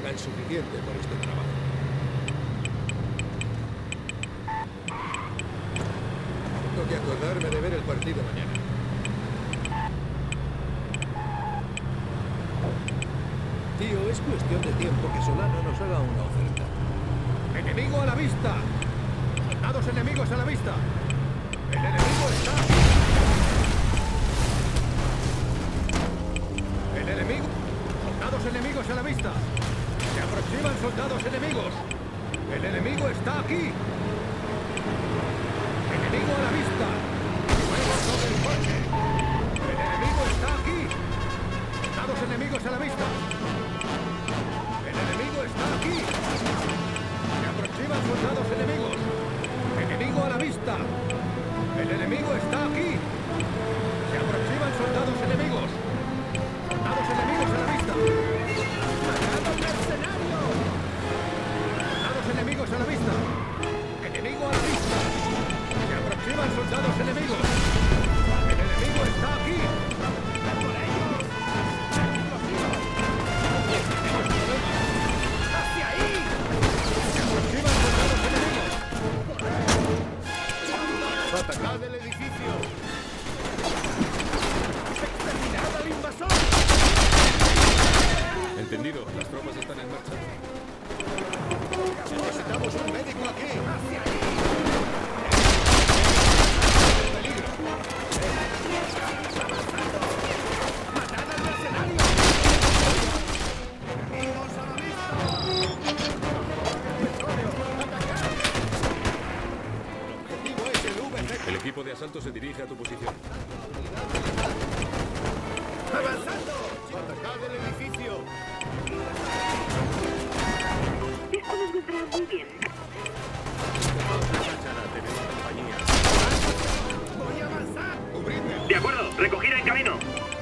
pagan suficiente por este trabajo. Tengo que acordarme de ver el partido mañana. Tío, es cuestión de tiempo que Solano nos haga una oferta. ¡Enemigo a la vista! ¡Soldados enemigos a la vista! ¡El enemigo está! ¡El enemigo! ¡Soldados enemigos a la vista! ¡Se aproximan soldados enemigos! ¡El enemigo está aquí! ¡Enemigo a la vista! ¡Fuego sobre el coche! ¡El enemigo está aquí! ¡Soldados enemigos a la vista! ¡El enemigo está aquí! ¡Se aproximan soldados enemigos! ¡Enemigo a la vista! ¡El enemigo está aquí! ¡Se aproximan soldados enemigos! ¡Soldados enemigos a la vista! ¡Matad al mercenario! ¡Soldados enemigos a la vista! ¡Enemigo a la vista! ¡Se aproximan soldados enemigos! ¡El enemigo está aquí! ¡Por ellos! ¡Hacia ahí! ¡Se aproximan soldados enemigos! ¡Atacad el edificio! ¡Exterminad al invasor! Entendido, las tropas están en marcha. ¡Necesitamos un médico aquí! ¡Hacia ahí! ¡Peligro! ¡Matad al mercenario! ¡Enemigos a la vista! ¡Atacad! El objetivo es el VC. El equipo de asalto se dirige a tu posición. ¡Avanzando! ¡Atacad el edificio! Esto nos vendrá muy bien. ¡Voy a avanzar! ¡Cubridme! De acuerdo, recogida en camino.